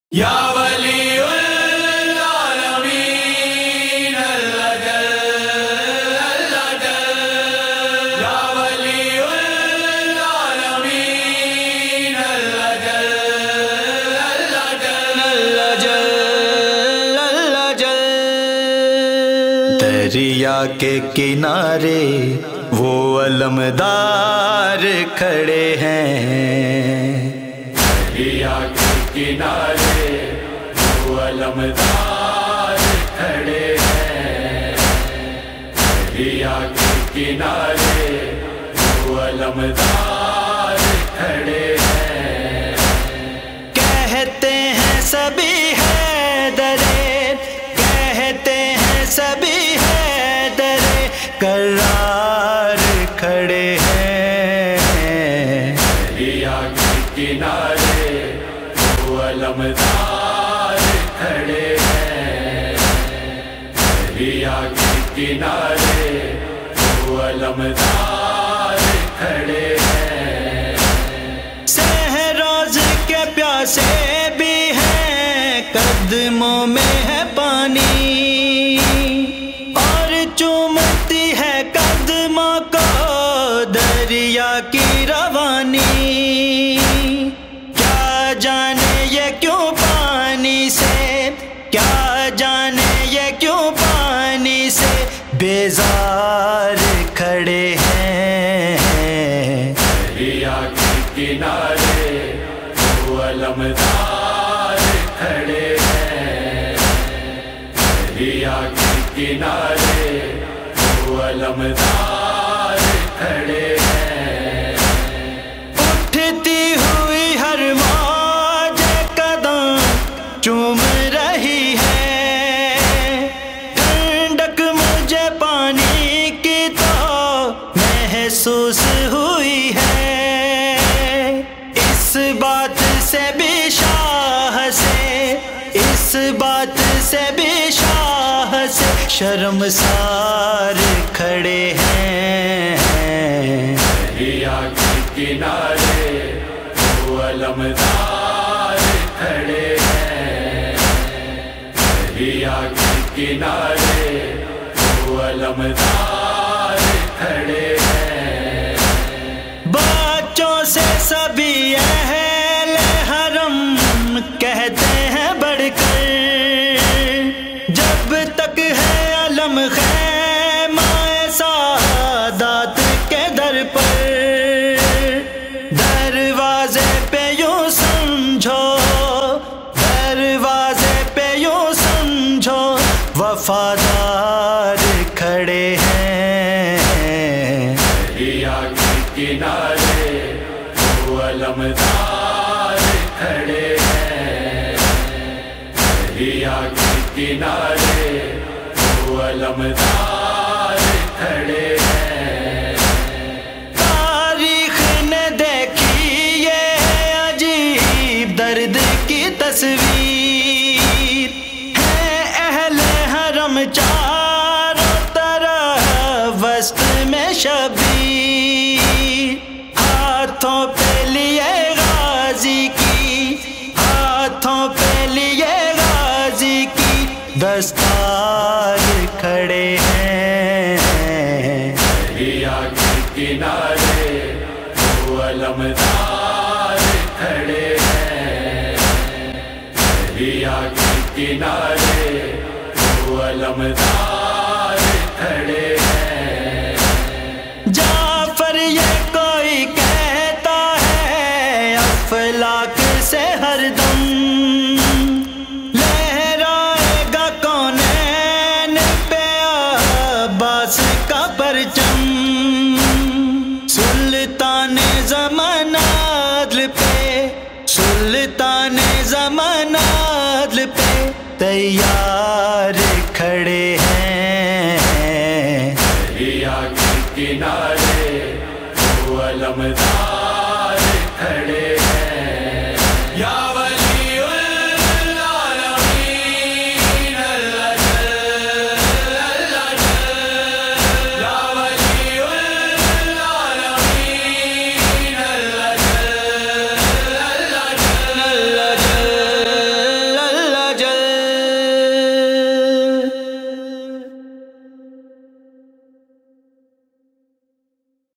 یا ولی العالمین اللہ جل اللہ جل یا ولی العالمین اللہ جل اللہ جل اللہ جل اللہ جل۔ دریا کے کنارے وہ علمدار کھڑے ہیں، دریا کے کنارے وہ علمدار کھڑے ہیں، دریا کے کنارے وہ علمدار کھڑے ہیں۔ کہتے ہیں سبھی حیدرے، کہتے ہیں سبھی حیدرے، کرار کھڑے ہیں۔ دریا کے کنارے وہ علمدار کھڑے ہیں، دریا کے کنارے وہ علمدار کھڑے ہیں۔ صحراز کے پیاسے بھی ہیں، قدموں میں ہے پانی، اور چومتی ہے قدموں کو دریا کی روانی۔ کیا جانے یہ کیوں پانی سے، کیا جانے یہ کیوں پانی سے بیزار کھڑے ہیں۔ دریا کے کنارے وہ علمدار کھڑے ہیں، دریا کے کنارے وہ علمدار کھڑے ہیں۔ اٹھتی ہوئی ہر موج قدم چوم رہی ہے، ٹھنڈک مجھے پانی کی تو محسوس ہوئی ہے۔ اس بات سے بھی شاہ سے، اس بات سے بھی شاہ سے شرمسار کھڑے ہیں۔ دریا کے کنارے وہ علمدار کھڑے ہیں، دریا کے کنارے وہ علمدار کھڑے ہیں۔ بچوں سے سبھی اہل حرم کہتے ہیں بڑھ کر، جب تک ہے علم خیمہ سادات کے در پر، دروازے پہ یوں سمجھو، دروازے پہ یوں سمجھو وفادار کھڑے ہیں۔ دریا کے کنارے وہ علمدار کھڑے ہیں، دریا کے کنارے وہ علمدار کھڑے ہیں۔ تاریخ نے دیکھی یہ عجیب درد کی تصویر، ہے اہل حرم چاروں طرف وسط میں شبیر، ہاتھوں پہ لیے غازی کی، ہاتھوں پہ لیے غازی کی دستار کھڑے ہیں۔ دریا کے کنارے وہ علمدار کھڑے ہیں، دریا کے کنارے وہ علمدار کھڑے ہیں۔ جعفر یہ کوئی کہتا ہے افلاک سے ہر دم، لہرائے گا کونین پہ عباس کا پرچم، سلطان زمان عدل پہ، سلطان زمان عدل پہ تیار کھڑے